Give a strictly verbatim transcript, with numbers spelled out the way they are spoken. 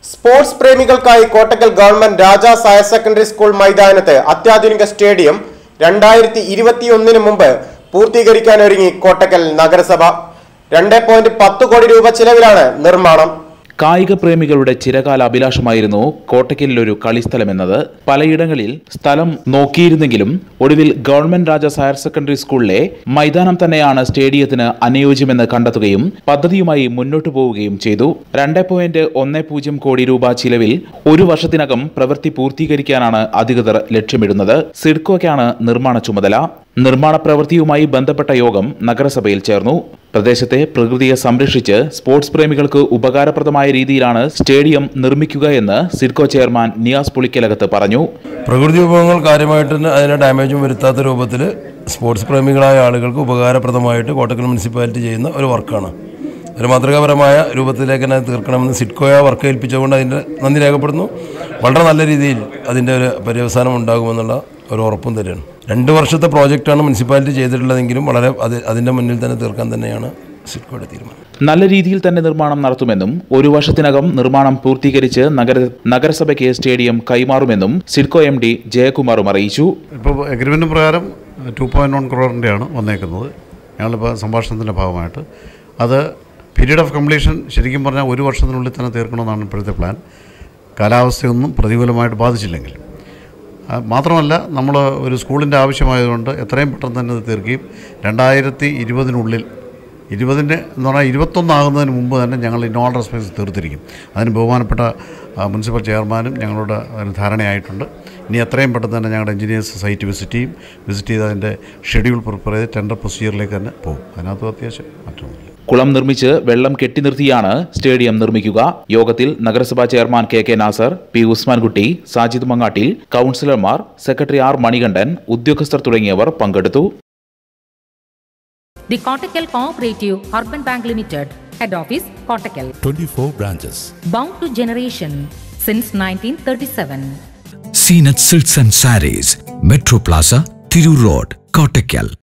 Sports പ്രേമികൾക്കായി Kottakkal government Rajas higher secondary school മൈതാനത്ത് അത്യാധുനിക സ്റ്റേഡിയം രണ്ടായിരത്തി ഇരുപത്തിയൊന്നിന് മുമ്പ് പൂർത്തീകരിക്കാനൊരുങ്ങി കോട്ടക്കൽ നഗരസഭ. രണ്ട് പോയിന്റ് പത്ത് കോടി രൂപ ചിലവിലാണ് നിർമ്മാണം. കായിക പ്രേമികളുടെ ചിരകാല അഭിലാഷമായിരുന്നു കോട്ടക്കലിലൊരു കളിസ്ഥലമെന്നത്. പലയിടങ്ങളിൽ സ്ഥലം നോക്കിയിരുന്നെങ്കിലും ഒടുവിൽ ഗവൺമെന്റ് രാജാസ് ഹയർ സെക്കൻഡറി സ്കൂളിലെ മൈതാനം തന്നെയാണ് സ്റ്റേഡിയത്തിന് അനുയോജ്യമെന്ന് കണ്ടെത്തുകയും പദ്ധതിയുമായി മുന്നോട്ടു പോവുകയും ചെയ്തു. രണ്ട് പോയിന്റ് ഒന്ന് പൂജ്യം കോടി രൂപ ചിലവിൽ ഒരു വർഷത്തിനകം പ്രവൃത്തി പൂർത്തീകരിക്കാനാണ് അധികൃതർ ലക്ഷ്യമിടുന്നത്. സിഡ്കോയ്ക്കാണ് നിർമ്മാണ ചുമതല. നിർമ്മാണ പ്രവൃത്തിയുമായി ബന്ധപ്പെട്ട യോഗം നഗരസഭയിൽ ചേർന്നു. പ്രദേശത്തെ പ്രകൃതിയെ സംരക്ഷിച്ച് സ്പോർട്സ് പ്രേമികൾക്ക് ഉപകാരപ്രദമായ രീതിയിലാണ് സ്റ്റേഡിയം നിർമ്മിക്കുക എന്ന് സിഡ്കോ ചെയർമാൻ നിയാസ് പുളിക്കലകത്ത് പറഞ്ഞു. പ്രകൃതി വിഭവങ്ങൾ കാര്യമായിട്ട് അതിന് ഡാമേജും വരുത്താത്ത രൂപത്തിൽ സ്പോർട്സ് പ്രേമികളായ ആളുകൾക്ക് ഉപകാരപ്രദമായിട്ട് കോട്ടക്കൽ മുനിസിപ്പാലിറ്റി ചെയ്യുന്ന ഒരു വർക്കാണ്. ഒരു മാതൃകാപരമായ രൂപത്തിലേക്ക് തന്നെ തീർക്കണമെന്ന് സിഡ്കോയെ വർക്ക് ഏൽപ്പിച്ചുകൊണ്ട് അതിൻ്റെ നന്ദി രേഖപ്പെടുന്നു. വളരെ നല്ല രീതിയിൽ അതിൻ്റെ ഒരു പര്യവസാനം ഉണ്ടാകുമെന്നുള്ള ഒരു ഉറപ്പും തന്നെയാണ്. രണ്ട് വർഷത്തെ പ്രോജക്റ്റാണ് മുനിസിപ്പാലിറ്റി ചെയ്തിട്ടുള്ളതെങ്കിലും വളരെ അത് അതിൻ്റെ മുന്നിൽ തന്നെ തീർക്കാൻ തന്നെയാണ് സിഡ്കോയുടെ തീരുമാനം. നല്ല രീതിയിൽ തന്നെ നിർമ്മാണം നടത്തുമെന്നും ഒരു വർഷത്തിനകം നിർമ്മാണം പൂർത്തീകരിച്ച് നഗര നഗരസഭയ്ക്ക് സ്റ്റേഡിയം കൈമാറുമെന്നും സിഡ്കോ എം ഡി ജയകുമാറും അറിയിച്ചു. ഇപ്പോൾ എഗ്രിമെൻറ്റ് പ്രകാരം ടു പോയിൻറ്റ് വൺ ക്രോറിൻ്റെയാണ് വന്നേക്കുന്നത്. ഞങ്ങളിപ്പോൾ സംഭാഷണത്തിൻ്റെ ഭാഗമായിട്ട് അത് പീരീഡ് ഓഫ് കംപ്ലീഷൻ ശരിക്കും പറഞ്ഞാൽ ഒരു വർഷത്തിനുള്ളിൽ തന്നെ തീർക്കണമെന്നാണ് ഇപ്പോഴത്തെ പ്ലാൻ. കാലാവസ്ഥയൊന്നും പ്രതികൂലമായിട്ട് ബാധിച്ചില്ലെങ്കിൽ. മാത്രമല്ല നമ്മൾ ഒരു സ്കൂളിൻ്റെ ആവശ്യമായതുകൊണ്ട് എത്രയും പെട്ടെന്ന് തന്നെ അത് തീർക്കുകയും രണ്ടായിരത്തി ഇരുപതിനുള്ളിൽ ഇരുപതിൻ്റെ എന്ന് പറഞ്ഞാൽ ഇരുപത്തൊന്നാകുന്നതിന് മുമ്പ് തന്നെ ഞങ്ങൾ ഇൻ ഓൾ റെസ്പെക്ട്സ് തീർത്തിരിക്കും. അതിന് ബഹുമാനപ്പെട്ട മുനിസിപ്പൽ ചെയർമാനും ഞങ്ങളോട് അതിന് ധാരണയായിട്ടുണ്ട്. ഇനി എത്രയും പെട്ടെന്ന് തന്നെ ഞങ്ങളുടെ എഞ്ചിനീയേഴ്സ് സൈറ്റ് വിസിറ്റ് ചെയ്യും. വിസിറ്റ് ചെയ്ത് അതിൻ്റെ ഷെഡ്യൂൾ പ്രിപ്പയർ ചെയ്ത് ടെൻഡർ പ്രൊസീജിയറിലേക്ക് തന്നെ പോകും. അതിനകത്ത് അത്യാവശ്യം മറ്റൊന്നുമില്ല. കുളം നിർമ്മിച്ച് വെള്ളം കെട്ടി നിർത്തിയാണ് സ്റ്റേഡിയം നിർമ്മിക്കുക. യോഗത്തിൽ നഗരസഭാ chairman K K Nasar, P Usmankutty, Sajid Mangattil, കൌൺസിലർമാർ, സെക്രട്ടറി ആർ മണികണ്ഠൻ, ഉദ്യോഗസ്ഥർ തുടങ്ങിയവർ പങ്കെടുത്തു. The Kottakkal Cooperative Urban Bank Limited, Head Office, Kottakkal. twenty-four branches. Bound to generation since nineteen thirty-seven. Seenat Silks and Sarees, Metro Plaza, Thiru Road, Kottakkal.